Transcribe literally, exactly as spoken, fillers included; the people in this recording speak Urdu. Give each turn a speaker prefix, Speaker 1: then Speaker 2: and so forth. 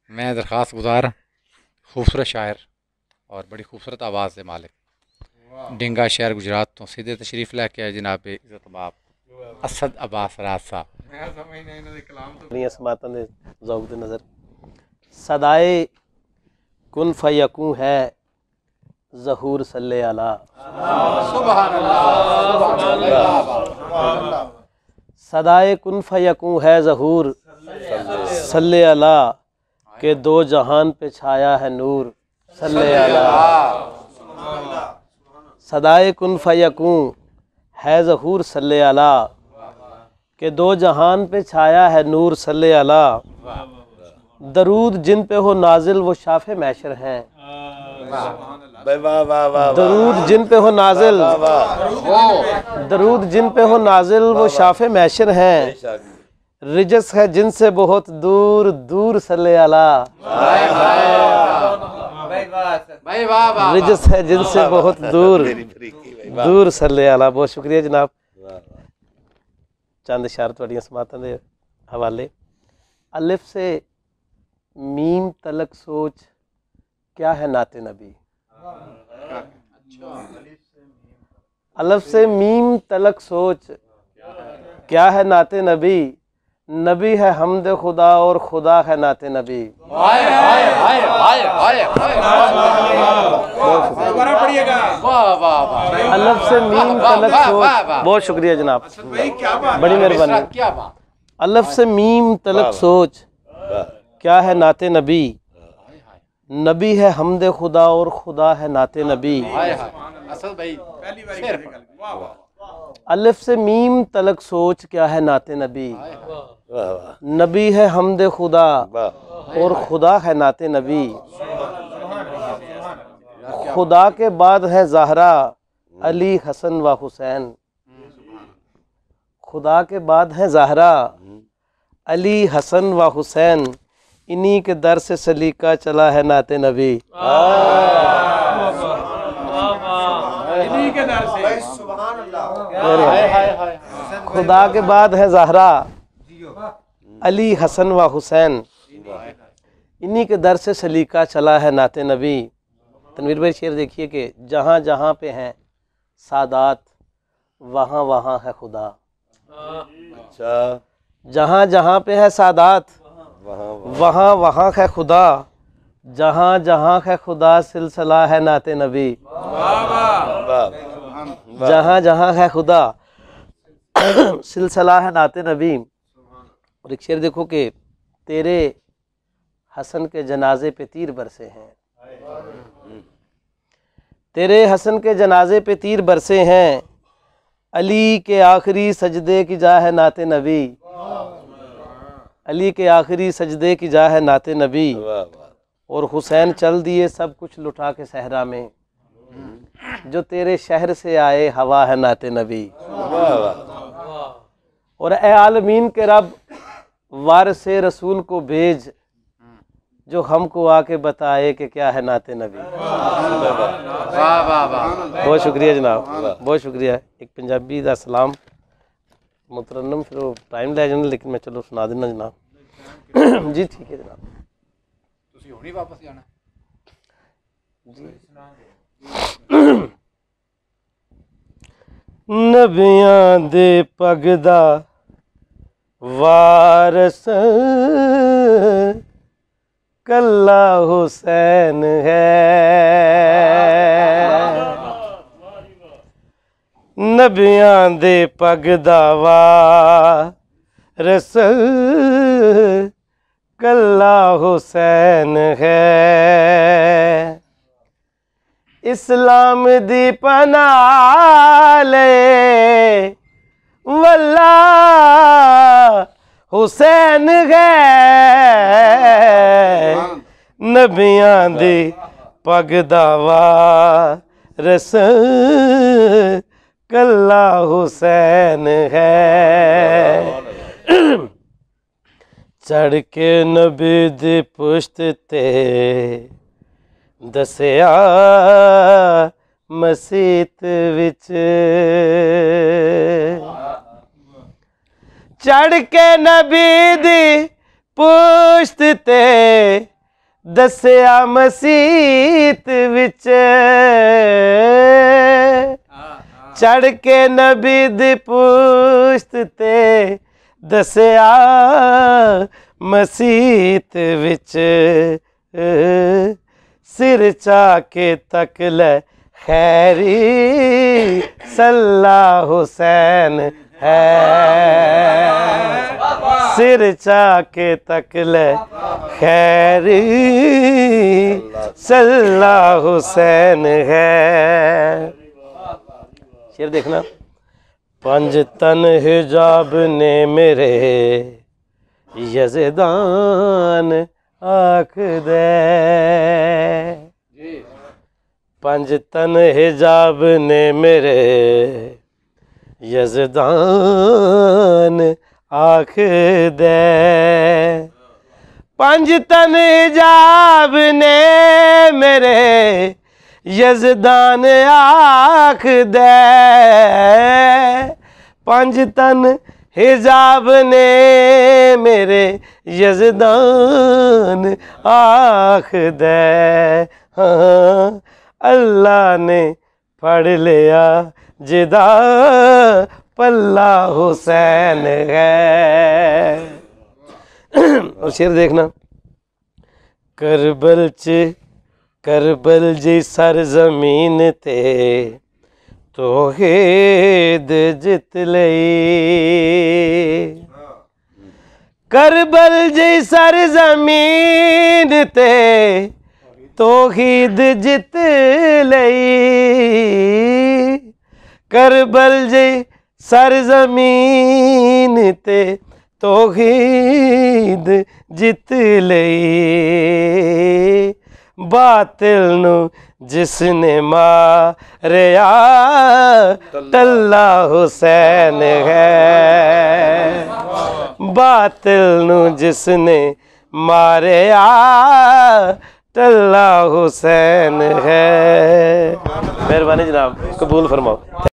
Speaker 1: میں درخواست گزار خوبصورت شاعر اور بڑی خوبصورت آواز دے مالک ڈنگا شہر گجرات تو سیدھے تشریف لے کے آئے جناب عزت باب اسد عباس راز صاحب
Speaker 2: سماعتاں دے ذوق دے نظر صدائے کن فیکون ہے ظہور صلی علی
Speaker 1: سبحان اللہ
Speaker 2: صدائے کن فیکون ہے ظہور صلی علی کہ دو جہان پہ چھایا ہے نور صلی علی صدائے کن فیکون ہے ظہور صلی علی کہ دو جہان پہ چھایا ہے نور صلی علی درود جن پہ ہو نازل وہ شاف محشر ہیں درود جن پہ ہو نازل درود جن پہ ہو نازل وہ شاف محشر ہیں رجس ہے جن سے بہت دور دور صلی علی رجس ہے جن سے بہت دور دور صلی علی بہت شکریہ جناب چند اشار تھوڑیاں سماعتاں دے حوالے الف سے میم تلک سوچ کیا ہے نعت نبی الف سے میم تلک سوچ کیا ہے نعت نبی نبی ہے حمد خدا اور خدا ہے نعت نبی الف سے میم تلک سوچ بہت شکریہ جناب بڑی مہربانی الف سے میم تلک سوچ کیا ہے نعت نبی نبی ہے حمد خدا اور خدا ہے نعت نبی الف سے میم تلک سوچ کیا ہے نعت نبی نبی ہے حمد خدا اور خدا ہے نعت نبی خدا کے بعد ہے زہرا علی حسن و حسین خدا کے بعد ہے زہرا علی حسن و حسین انہی کے در سے سلیقہ چلا ہے نعت نبی خدا کے بعد ہے زہرا علی حسن و حسین انہی کے در سے سلیقہ چلا ہے نعت نبی تنویر بھائی شعر دیکھیے کہ جہاں جہاں پہ ہیں سادات وہاں وہاں ہے خدا جہاں جہاں پہ ہے سادات وہاں وہاں ہے خدا جہاں جہاں ہے خدا سلسلہ ہے نعت نبی جہاں جہاں ہے خدا سلسلہ ہے نعت نبی اور ایک شعر دیکھو کہ تیرے حسن کے جنازے پہ تیر برسے ہیں تیرے حسن کے جنازے پہ تیر برسے ہیں علی کے آخری سجدے کی جا ہے نعت نبی علی کے آخری سجدے کی جا ہے نعت نبی اور حسین چل دیے سب کچھ لٹا کے صحرا میں جو تیرے شہر سے آئے ہوا ہے نعت نبی اور اے عالمین کے رب وارث رسول کو بھیج جو ہم کو آ کے بتائے کہ کیا ہے نعت نبی بہت شکریہ جناب بہت شکریہ ایک پنجابی دا سلام مترنم پھر وہ ٹائم لے جانا لیکن میں چلو سنا دینا جناب جی ٹھیک ہے جناب
Speaker 1: تسی ہونی واپس جانا
Speaker 2: نبیاں دے پگ دا وارث کلا حسین ہے نبیاں دے پگ دا وارث کلا حسین ہے اسلام دی پناہ لے واللہ حسین ہے نبیاں دی پگ دا وارث کلا حسین ہے چڑھ کے نبی دی پشت تے دسیا مسیت وچ چڑھ کے نبی دی پشت تے दस्या मसीत विच चढ़ के नबी दी पुश्त ते दस्या मसीत विच सिर चाके तक ले खैरी सल्ला हुसैन है सिर चाके तक ले खैरी सल्ला हुसैन है शेर देखना पंज तन हिजाब ने मेरे यज़दान आख दे पंज तन हिजाब ने मेरे यज़दान आख दे पंज तन हिजाब ने मेरे यज़दान आख दे पंज तन हिजाब ने मेरे यज़दान आख दे हाँ अल्लाह ने पढ़ लिया जिदा पल्ला हुसैन है और शेर देखना करबल च करबल जी सरजमीन ते तौहीद जित लई करबल जी सरजमीन ते तौहीद जित लई करबल जी सरजमीन ते तौहीद जित लई बातिल नू जिसने मारिया टल्ला हुसैन है बातिल नू जिसने मारिया टल्ला हुसैन है मेहरबानी जनाब कबूल फरमाओ।